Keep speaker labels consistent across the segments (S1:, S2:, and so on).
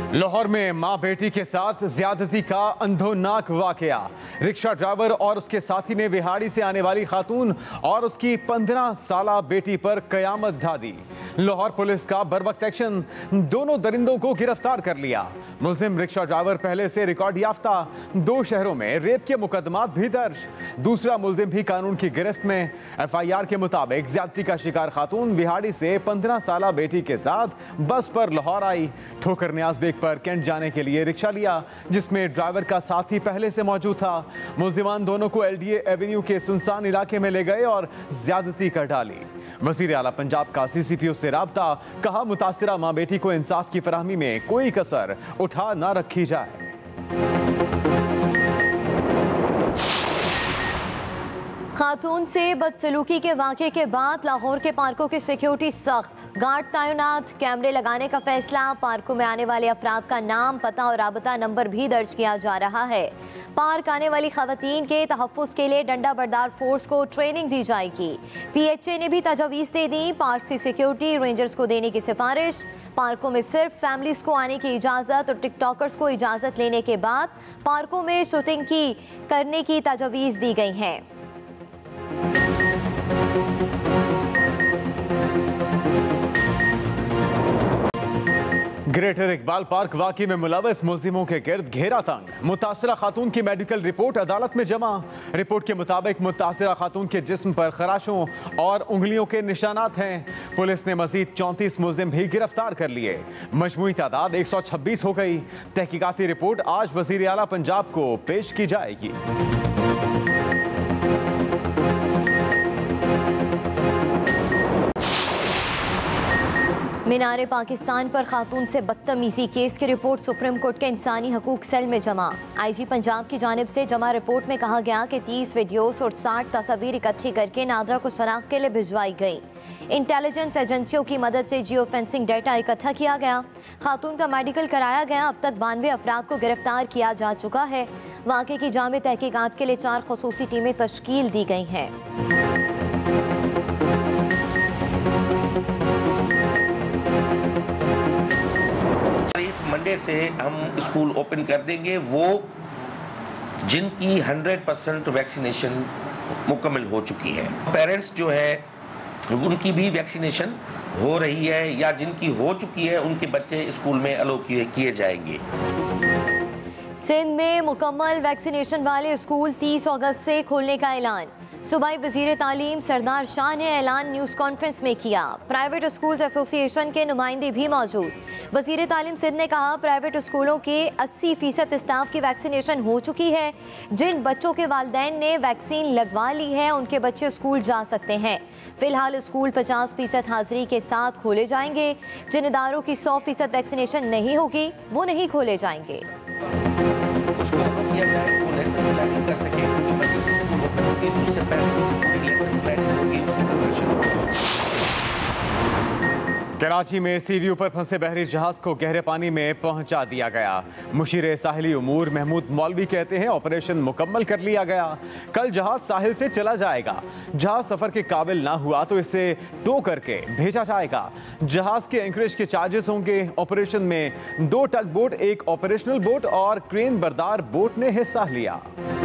S1: लाहौर में मां बेटी के साथ ज्यादती का अंधोनाक वाकया। रिक्शा ड्राइवर और उसके साथी ने विहाड़ी से आने वाली खातून और उसकी 15 साला बेटी पर कयामत ढा दी। लाहौर पुलिस का बरवक्त एक्शन, दोनों दरिंदों को गिरफ्तार कर लिया। मुलजिम रिक्शा ड्राइवर पहले से रिकॉर्ड याफ्ता, 2 शहरों में रेप के मुकदमात भी दर्ज। दूसरा मुलजिम भी कानून की गिरफ्त में। FIR के मुताबिक ज्यादती का शिकार खातून विहाड़ी से 15 साला बेटी के साथ बस पर लाहौर आई। ठोकर न्याज बेग पर कैंट जाने के लिए रिक्शा लिया, जिसमें ड्राइवर का साथी पहले से मौजूद था। मुलजिमान दोनों को LDA एवेन्यू के सुनसान इलाके में ले गए और ज्यादती कर डाली। वज़ीर आला पंजाब का CCPO से राब्ता, कहा मुतासिरा मां बेटी को इंसाफ की फराहमी में कोई कसर उठा ना रखी जाए।
S2: खातून से बदसलूकी के वाक़े के बाद लाहौर के पार्कों की सिक्योरिटी सख्त, गार्ड तैनात, कैमरे लगाने का फैसला। पार्कों में आने वाले अफराद का नाम, पता और राबता नंबर भी दर्ज किया जा रहा है। पार्क आने वाली खवातीन के तहफ़्फ़ुज़ के लिए डंडा बरदार फोर्स को ट्रेनिंग दी जाएगी। PHA ने भी तजवीज़ दे दी, पार्क की सिक्योरिटी रेंजर्स को देने की सिफारिश। पार्कों में सिर्फ फैमिलीज़ को आने की इजाज़त और टिकटॉकर्स को इजाज़त लेने के बाद पार्कों में शूटिंग करने की तजवीज़ दी गई है।
S1: ग्रेटर इकबाल पार्क वाकई में मुलव्वस मुलजिमों के गिर्द घेरा तंग। मुतासिरा खातून की मेडिकल रिपोर्ट अदालत में जमा। रिपोर्ट के मुताबिक मुतासिरा खातून के जिस्म पर खराशों और उंगलियों के निशानात हैं। पुलिस ने मजीद 34 मुलजिम भी गिरफ्तार कर लिए। मजमूई तादाद 126 हो गई। तहकीकाती रिपोर्ट आज वज़ीर आला पंजाब को पेश की जाएगी।
S2: मीनारे पाकिस्तान पर खातून से बदतमीजी केस की रिपोर्ट सुप्रीम कोर्ट के इंसानी हकूक सेल में जमा। IG पंजाब की जानिब से जमा रिपोर्ट में कहा गया कि 30 वीडियोस और 60 तस्वीर इकट्ठी करके नादरा को शनाख्त के लिए भिजवाई गई। इंटेलिजेंस एजेंसियों की मदद से जियो फेंसिंग डाटा इकट्ठा किया गया। खातून का मेडिकल कराया गया। अब तक 92 अफराद को गिरफ्तार किया जा चुका है। वाक़े की जामे तहकीकात के लिए 4 ख़ुसूसी टीमें तश्कील दी गई हैं।
S3: मंडे से हम स्कूल ओपन कर देंगे, वो जिनकी 100% वैक्सीनेशन मुकम्मल हो चुकी है। पेरेंट्स जो है उनकी भी वैक्सीनेशन हो रही है, या जिनकी हो चुकी है उनके बच्चे स्कूल में अलो किए जाएंगे।
S2: सिंध में मुकम्मल वैक्सीनेशन वाले स्कूल 30 अगस्त से खोलने का ऐलान। सूबाई वज़ीर तालीम सरदार शाह ने ऐलान न्यूज़ कॉन्फ्रेंस में किया। प्राइवेट स्कूल्स एसोसिएशन के नुमाइंदे भी मौजूद। वज़ीर तालीम सिंध ने कहा, प्राइवेट स्कूलों के 80% स्टाफ की वैक्सीनेशन हो चुकी है। जिन बच्चों के वालिदैन ने वैक्सीन लगवा ली है उनके बच्चे स्कूल जा सकते हैं। फिलहाल स्कूल 50% हाजिरी के साथ खोले जाएंगे। जिन इदारों की 100% वैक्सीनेशन नहीं होगी वो नहीं खोले जाएंगे।
S1: कराची में CVU पर फंसे बहरी जहाज को गहरे पानी में पहुंचा दिया गया। मुशीर साहिली उमूर महमूद मौलवी कहते हैं ऑपरेशन मुकम्मल कर लिया गया। कल जहाज साहिल से चला जाएगा। जहाज सफर के काबिल ना हुआ तो इसे टो करके भेजा जाएगा। जहाज के एंकरेज के चार्जेस होंगे। ऑपरेशन में 2 टग बोट, 1 ऑपरेशनल बोट और क्रेन बरदार बोट ने हिस्सा लिया।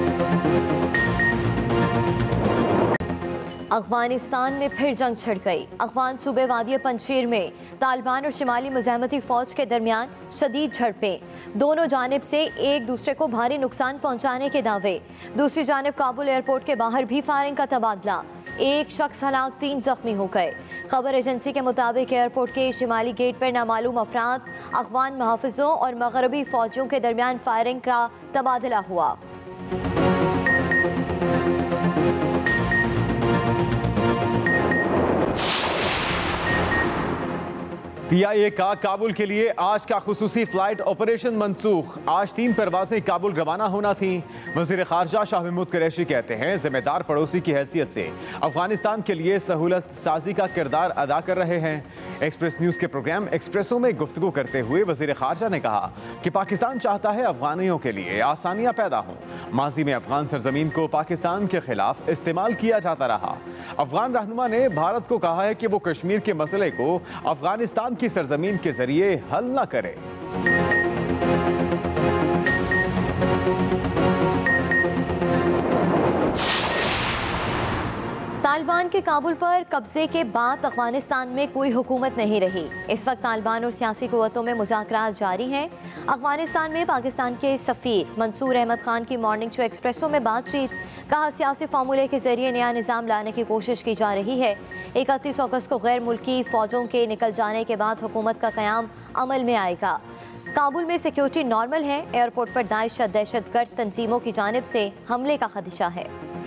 S2: अफगानिस्तान में फिर जंग छिड़ गई। अफगान सूबे वादी पंजशीर में तालिबान और शिमाली मुजाहिमती फौज के दरमियान शदीद झड़पें। दोनों जानिब से एक दूसरे को भारी नुकसान पहुंचाने के दावे। दूसरी जानिब काबुल एयरपोर्ट के बाहर भी फायरिंग का तबादला। 1 शख्स हलाक, 3 जख्मी हो गए। खबर एजेंसी के मुताबिक एयरपोर्ट के शिमाली गेट पर नामालूम अफराद, अफगान मुहाफिजों और मगरबी फौजियों के दरमियान फायरिंग का तबादला हुआ।
S1: PIA का काबुल के लिए आज का खुसूसी फ्लाइट ऑपरेशन मनसूख। आज 3 परवाजें काबुल रवाना होना थी। वज़ीर ख़ारजा शाह महमूद कुरैशी कहते हैं जिम्मेदार पड़ोसी की हैसियत से अफगानिस्तान के लिए सहूलत साजी का किरदार अदा कर रहे हैं। एक्सप्रेस न्यूज़ के प्रोग्राम एक्सप्रेसों में गुफ्तगू करते हुए वज़ीर ख़ारजा ने कहा कि पाकिस्तान चाहता है अफगानियों के लिए आसानियाँ पैदा हों। माजी में अफगान सरजमीन को पाकिस्तान के खिलाफ इस्तेमाल किया जाता रहा। अफगान रहनुमा ने भारत को कहा है कि वो कश्मीर के मसले को अफगानिस्तान की सरजमीन के जरिए हल न करे।
S2: तालिबान के काबुल पर कब्जे के बाद अफगानिस्तान में कोई हुकूमत नहीं रही। इस वक्त तालिबान और सियासी कुव्वतों में मुज़ाकरात जारी हैं। अफगानिस्तान में पाकिस्तान के सफ़ीर मंसूर अहमद खान की मॉर्निंग शो एक्सप्रेसो में बातचीत, कहा सियासी फार्मूले के जरिए नया निज़ाम लाने की कोशिश की जा रही है। 31 अगस्त को गैर मुल्की फ़ौजों के निकल जाने के बाद हुकूमत का क़याम अमल में आएगा। काबुल में सिक्योरिटी नॉर्मल है। एयरपोर्ट पर दाइश या दहशतगर्द तंजीमों की जानिब से हमले का खदशा है।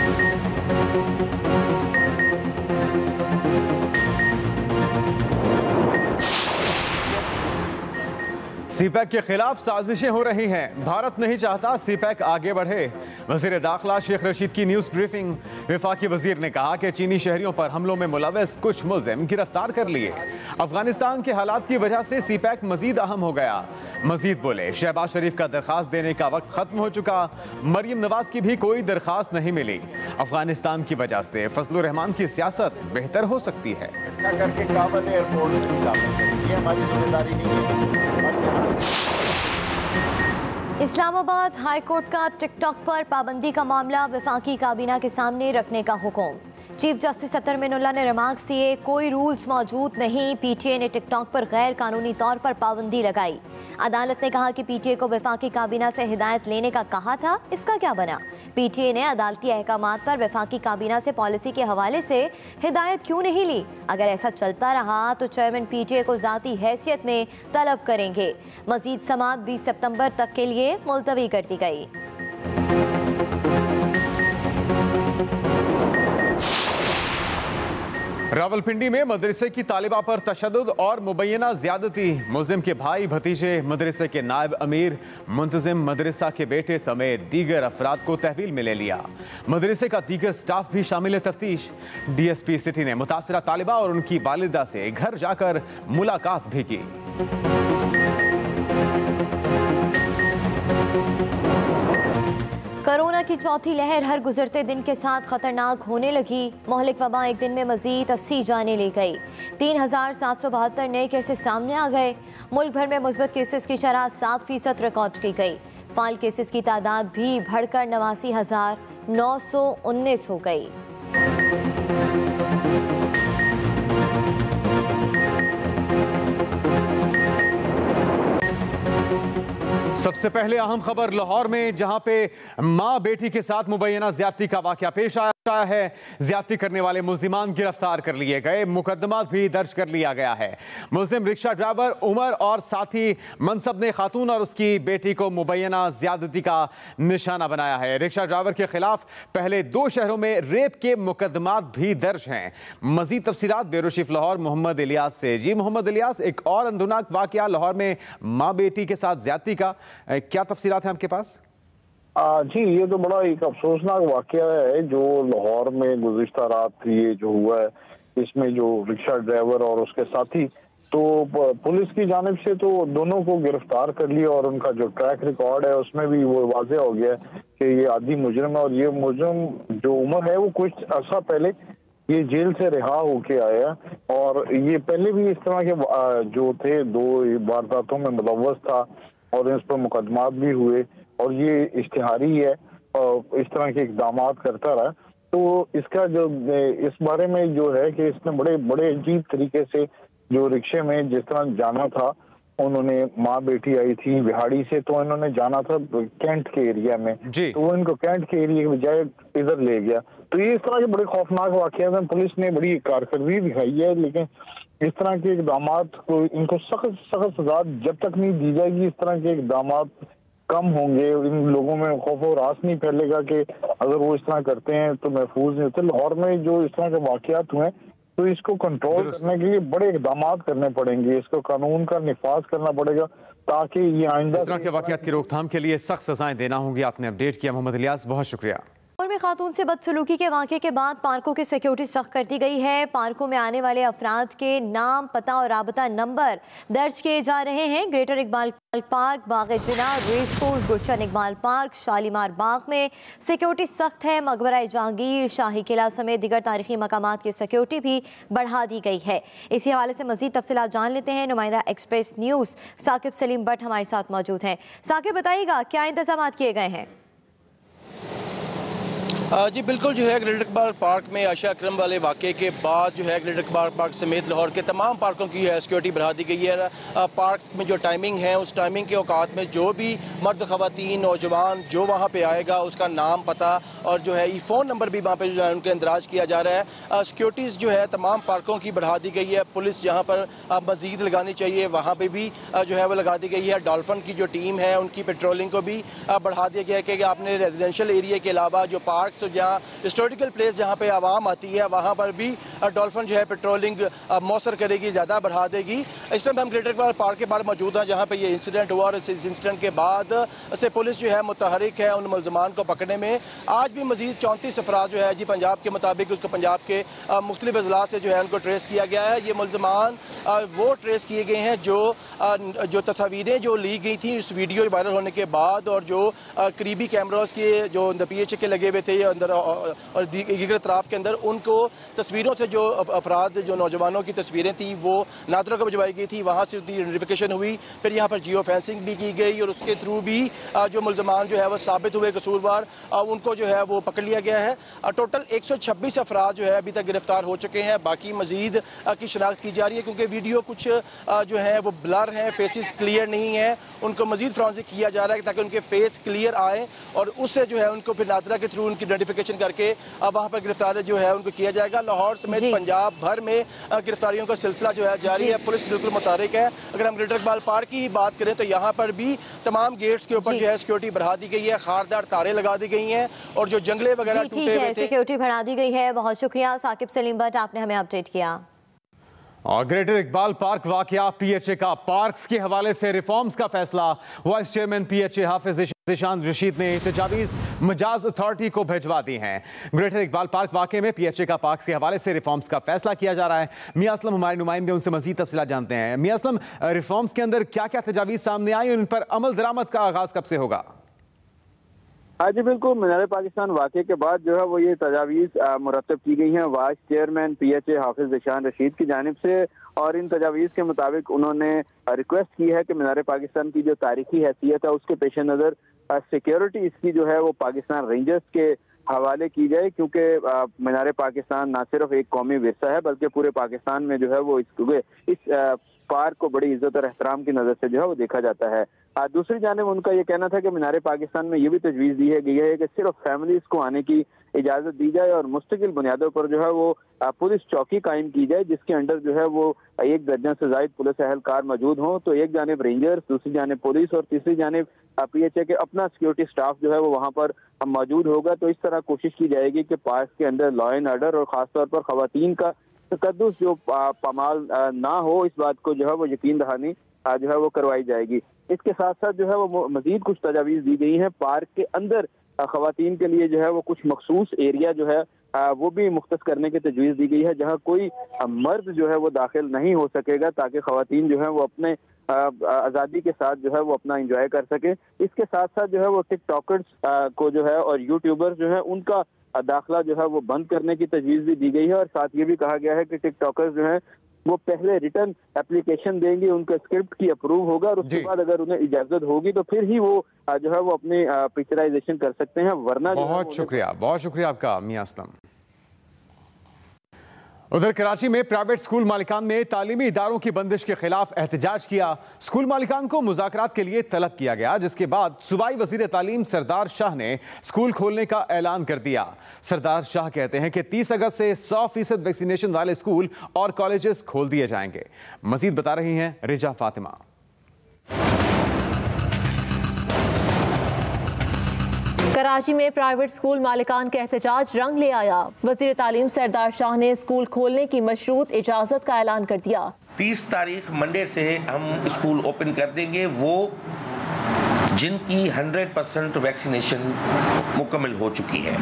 S1: सीपैक के खिलाफ साजिशें हो रही हैं। भारत नहीं चाहता सीपैक आगे बढ़े। वज़ीर दाखिला शेख रशीद की न्यूज़ ब्रीफिंग। वफाकी वज़ीर ने कहा कि चीनी शहरियों पर हमलों में मुलव्वस कुछ मुल्ज़िम गिरफ्तार कर लिए। अफगानिस्तान के हालात की वजह से सीपैक मजीद अहम हो गया। मजीद बोले, शहबाज शरीफ का दरख्वास्त देने का वक्त खत्म हो चुका। मरियम नवाज की भी कोई दरख्वास्त नहीं मिली। अफगानिस्तान की वजह से फजलुर रहमान की सियासत बेहतर हो सकती है।
S4: करके काबुल एयरपोर्ट ये हमारी जिम्मेदारी नहीं है।
S2: इस्लामाबाद हाई कोर्ट का टिकटॉक पर पाबंदी का मामला वफाकी काबीना के सामने रखने का हुक्म। चीफ जस्टिस अतर मिनुल्लाह ने रिमार्क्स दिए, कोई रूल्स मौजूद नहीं। पीटीए ने टिकटॉक पर गैर कानूनी तौर पर पाबंदी लगाई। अदालत ने कहा कि पीटीए को वफाकी काबीना से हिदायत लेने का कहा था, इसका क्या बना? पीटीए ने अदालती अहकामात पर वफाकी काबीना से पॉलिसी के हवाले से हिदायत क्यों नहीं ली? अगर ऐसा चलता रहा तो चेयरमैन पीटीए को ज़ाती हैसियत में तलब करेंगे। मजीद समाअत 20 सितंबर तक के लिए मुलतवी कर दी गई।
S1: रावलपिंडी में मदरसे की तालिबा पर तशद्दुद और मुबैना ज्यादती। मुल्जिम के भाई भतीजे, मदरसे के नायब अमीर, मुंतजिम मदरसा के बेटे समेत दीगर अफराद को तहवील में ले लिया। मदरसे का दीगर स्टाफ भी शामिल तफ्तीश। डीएसपी सिटी ने मुतासरा तालिबा और उनकी वालिदा से घर जाकर मुलाकात भी की।
S2: कोरोना की चौथी लहर हर गुजरते दिन के साथ खतरनाक होने लगी। मोहलिक वबा एक दिन में मजीद 80 जाने ले गई। 3772 नए केसेस सामने आ गए। मुल्क भर में मुस्बत केसेस की शरह 7% रिकॉर्ड की गई। फाल केसेस की तादाद भी बढ़कर 89,919 हो गई।
S1: सबसे पहले अहम खबर लाहौर में, जहां पे मां बेटी के साथ मुबैना ज्यादती का वाकया पेश आया है। ज्यादती करने वाले मुल्जिमान गिरफ्तार कर लिए गए। मुकदमा भी दर्ज कर लिया गया है। मुल्जिम रिक्शा ड्राइवर उमर और साथी मनसब ने खातून और उसकी बेटी को मुबैना ज्यादती का निशाना बनाया है। रिक्शा ड्राइवर के खिलाफ पहले 2 शहरों में रेप के मुकदमा भी दर्ज हैं। मजीद तफसीलात ब्यूरो चीफ लाहौर मोहम्मद इलियास से। जी मोहम्मद इलियास, एक और अंदुनाक वाकया लाहौर में माँ बेटी के साथ ज्यादती का, क्या तफसीलात हैं आपके पास?
S4: जी, ये तो बड़ा एक अफसोसनाक वाकया है जो लाहौर में गुज़िश्ता रात ये जो हुआ है। इसमें जो रिक्शा ड्राइवर और उसके साथी, तो पुलिस की जानिब से तो दोनों को गिरफ्तार कर लिया और उनका जो ट्रैक रिकॉर्ड है उसमें भी वो वाज़ेह हो गया कि ये आदी मुजरिम है। और ये मुजरिम जो उमर है वो कुछ अर्सा पहले ये जेल से रिहा होके आया और ये पहले भी इस तरह के जो थे 2 वारदातों में मुलव्वस था और इस पर मुकदमात भी हुए और ये इश्तिहारी है और इस तरह के इक़दामात करता रहा। तो इसका जो इस बारे में जो है कि इसने बड़े बड़े अजीब तरीके से जो रिक्शे में जिस तरह जाना था, उन्होंने माँ बेटी आई थी बिहाड़ी से, तो इन्होंने जाना था कैंट के एरिया में, तो वो इनको कैंट के एरिया के बजाय इधर ले गया। तो ये इस तरह के बड़े खौफनाक वाक़यात हैं। पुलिस ने बड़ी कारकर्दगी दिखाई है, लेकिन इस तरह के इक़दामात को इनको सख्त सज़ा जब तक नहीं दी जाएगी, इस तरह के इक़दामात कम होंगे। इन लोगों में खौफ और रास नहीं फैलेगा कि अगर वो इस तरह करते हैं तो महफूज नहीं होते। लाहौर में जो इस तरह के वाक़यात हुए तो इसको कंट्रोल करने के लिए बड़े इक़दामात करने पड़ेंगे। इसको कानून का निफाज करना पड़ेगा ताकि ये आइंदा
S1: इस तरह के वाक़यात की रोकथाम के लिए सख्त सजाएं देना होंगी। आपने अपडेट किया मोहम्मद इलियास, बहुत शुक्रिया।
S2: लाहौर में खातून से बदसलूकी के वाक़े के बाद पार्कों की सिक्योरिटी सख्त कर दी गई है। पार्कों में आने वाले अफराद के नाम, पता और राबता नंबर दर्ज किए जा रहे हैं। Greater Iqbal park, Bagh-e-Jinnah, race course, Gulshan Iqbal park, Shalimar Bagh में सिक्योरिटी सख्त है। मकबरा जहांगीर, शाही किला समेत दीगर तारीखी मकामात की सिक्योरिटी भी बढ़ा दी गई है। इसी हवाले से मजीद तफसीलात जान लेते हैं। नुमाइंदा एक्सप्रेस न्यूज़ साकिब सलीम भट्ट हमारे साथ मौजूद हैं। साकिब, बताइएगा क्या इंतजाम किए गए हैं?
S5: जी बिल्कुल, जो है ग्रेटर इकबाल पार्क में आयशा अकरम वाले वाक़े के बाद जो है ग्रेटर इकबाल पार्क समेत लाहौर के तमाम पार्कों की सिक्योरिटी बढ़ा दी गई है। पार्क में जो टाइमिंग है उस टाइमिंग के औकात में जो भी मर्द, ख़वातीन, नौजवान जो वहाँ पे आएगा उसका नाम, पता और जो है फ़ोन नंबर भी वहाँ पे जो है उनके इंदराज किया जा रहा है। सिक्योरिटीज़ जो है तमाम पार्कों की बढ़ा दी गई है। पुलिस जहाँ पर मज़ीद लगानी चाहिए वहाँ पर भी जो है वो लगा दी गई है। डॉल्फिन की जो टीम है उनकी पेट्रोलिंग को भी बढ़ा दिया गया है कि आपने रेजिडेंशियल एरिया के अलावा जो पार्क जहाँ हिस्टोरिकल प्लेस जहाँ पे आवाम आती है वहाँ पर भी डॉल्फिन जो है पेट्रोलिंग मौसर करेगी, ज़्यादा बढ़ा देगी। इस समय हम ग्रेटर इकबाल पार्क के बाहर मौजूद हैं जहाँ पे ये इंसिडेंट हुआ और इस इंसिडेंट के बाद से पुलिस जो है मुतहरिक है उन मुलजमान को पकड़ने में। आज भी मजीद 34 अफराद जो है जी पंजाब के मुताबिक उसको पंजाब के मुख्तलिफ अजला से जो है उनको ट्रेस किया गया है। ये मुलजमान वो ट्रेस किए गए हैं जो तस्वीरें जो ली गई थी इस वीडियो वायरल होने के बाद और जो करीबी कैमरास के जो PHA के लगे हुए थे अंदर और दीगर अतराफ के अंदर उनको तस्वीरों से जो अफराद जो नौजवानों की तस्वीरें थी वो नादरा को भिजवाई गई थी, वहाँ से उसकी आइडेंटिफिकेशन हुई। फिर यहाँ पर जियो फेंसिंग भी की गई और उसके थ्रू भी जो मुलजमान जो है वो साबित हुए कसूरवार, उनको जो है वो पकड़ लिया गया है। टोटल 126 अफराद जो है अभी तक गिरफ्तार हो चुके हैं। बाकी मजीद की शनाख्त की जा रही है क्योंकि वीडियो कुछ जो है वो ब्लर है, फेसेस क्लियर नहीं है। उनको मजीद फॉरेंसिक किया जा रहा है ताकि उनके फेस क्लियर आए और उससे जो है उनको फिर नादरा के थ्रू उनकी आइडेंटिफिकेशन करके अब वहाँ पर गिरफ्तारी जो है उनको किया जाएगा। लाहौर समेत पंजाब भर में गिरफ्तारियों का सिलसिला जो है जारी है। पुलिस बिल्कुल मुतारिक है। अगर हम ग्रेटर इकबाल पार्क की बात करें तो यहाँ पर भी तमाम गेट्स के ऊपर जो है सिक्योरिटी बढ़ा दी गई है, खारदार तारे लगा दी गई हैं और जो जंगले वगैरह टूटे हुए थे
S2: सिक्योरिटी बढ़ा दी गई है। बहुत शुक्रिया साकिब सलीम भट्ट, आपने हमें अपडेट किया।
S1: और ग्रेटर इकबाल पार्क वाकया PHA का पार्क्स के हवाले से रिफॉर्म्स का फैसला। Vice chairman PHA Hafiz Zeeshan Rashid ने तजावीज़ मजाज अथॉरिटी को भिजवा दी हैं। ग्रेटर इकबाल पार्क वाकये में PHA का पार्क्स के हवाले से रिफॉर्म्स का फैसला किया जा रहा है। मियां असलम हमारे नुमाइंदे, उनसे मजीद तफसीलात जानते हैं। मियां असलम, रिफॉर्म्स के अंदर क्या क्या तजावीज़ सामने आई और इन पर अमल दरामद का आगाज कब से होगा?
S6: हाँ जी बिल्कुल, मीनार पाकिस्तान वाक़े के बाद जो है वो ये तजावीज़ मुरतब की गई हैं vice chairman PHA Hafiz Zeeshan Rashid की जानिब से। और इन तजावीज़ के मुताबिक उन्होंने रिक्वेस्ट की है कि मीनार पाकिस्तान की जो तारीखी हैसियत है उसके पेश नज़र सिक्योरिटी इसकी जो है वो पाकिस्तान रेंजर्स के हवाले की जाए, क्योंकि मीनार पाकिस्तान ना सिर्फ एक कौमी विरसा है बल्कि पूरे पाकिस्तान में जो है वो इस पार्क को बड़ी इज्जत और एहतराम की नज़र से जो है वो देखा जाता है। दूसरी जानिब उनका ये कहना था कि मीनार पाकिस्तान में ये भी तजवीज़ दी है गई है कि सिर्फ फैमिलीज को आने की इजाज़त दी जाए और मुस्तकिल बुनियादों पर जो है वो पुलिस चौकी कायम की जाए जिसके अंदर जो है वो 1 दर्जन से ज़ायद पुलिस एहलकार मौजूद हों। तो एक जानिब रेंजर्स, दूसरी जानिब पुलिस और तीसरी जानिब PHA के अपना सिक्योरिटी स्टाफ जो है वो वहाँ पर मौजूद होगा। तो इस तरह कोशिश की जाएगी कि पार्क के अंदर लॉ एंड ऑर्डर और ख़ासतौर पर ख़वातीन का तकद्दुस जो पामाल ना हो, इस बात को जो है वो यकीन दहानी जो है वो करवाई जाएगी। इसके साथ साथ जो है वो मजीद कुछ तजावीज़ दी गई हैं। पार्क के अंदर ख़वातीन के लिए जो है वो कुछ मखसूस एरिया जो है वो भी मुख्तस करने की तजवीज़ दी गई है जहाँ कोई मर्द जो है वो दाखिल नहीं हो सकेगा ताकि ख़वातीन जो है वो अपने आज़ादी के साथ जो है वो अपना इंजॉय कर सके। इसके साथ साथ जो है वो टिकटॉकर्स को जो है और यूट्यूबर्स जो है उनका दाखिला जो है वो बंद करने की तजवीज़ भी दी गई है। और साथ ये भी कहा गया है कि टिकटॉकर्स जो है वो पहले रिटर्न एप्लीकेशन देंगे, उनका स्क्रिप्ट की अप्रूव होगा और उसके बाद अगर उन्हें इजाजत होगी तो फिर ही वो जो है वो अपनी पिक्चराइजेशन कर सकते हैं, वरना
S1: बहुत शुक्रिया आपका मियां असलम। उधर कराची में प्राइवेट स्कूल मालिकान ने तालीमी इदारों की बंदिश के खिलाफ एहतजाज किया। स्कूल मालिकान को मुज़ाकरात के लिए तलब किया गया जिसके बाद सूबाई वज़ीर तालीम सरदार शाह ने स्कूल खोलने का ऐलान कर दिया। सरदार शाह कहते हैं कि 30 अगस्त से 100% वैक्सीनेशन वाले स्कूल और कॉलेजेस खोल दिए जाएंगे। मजीद बता रही हैं रिजा फातिमा।
S7: कराची में प्राइवेट स्कूल मालिकान का एहतजाज रंग ले आया। वज़ीर तालीम सरदार शाह ने स्कूल खोलने की मशरूत इजाज़त का ऐलान कर दिया।
S3: 30 तारीख मंडे से हम स्कूल ओपन कर देंगे। वो जिनकी 100% वैक्सीनेशन मुकम्मल हो चुकी है।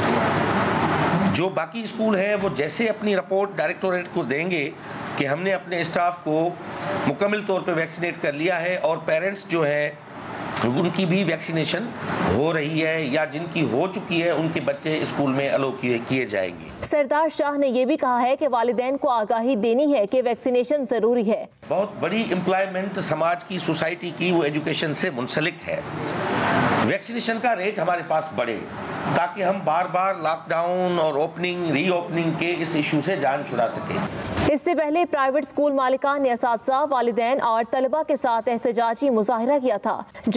S3: जो बाकी स्कूल हैं वो जैसे अपनी रिपोर्ट डायरेक्टोरेट को देंगे कि हमने अपने स्टाफ को मुकम्मल तौर पे वैक्सीनेट कर लिया है और पेरेंट्स जो हैं उनकी भी वैक्सीनेशन हो रही है या जिनकी हो चुकी है उनके बच्चे स्कूल में अलो किए जाएंगे।
S7: सरदार शाह ने यह भी कहा है कि वालिदैन को आगाही देनी है कि वैक्सीनेशन जरूरी है।
S3: बहुत बड़ी एम्प्लॉयमेंट समाज की, सोसाइटी की, वो एजुकेशन से मुंसलिक है। वैक्सीनेशन का रेट हमारे पास बढ़े ताकि हम बार बार लॉकडाउन और ओपनिंग रीओपनिंग के इस इशू से जान छुड़ा सकें।
S7: इससे पहले प्राइवेट स्कूल मालिकान ने असातिज़ा, वालिदैन और तलबा के साथ एहतजाजी मुजाहिरा किया था।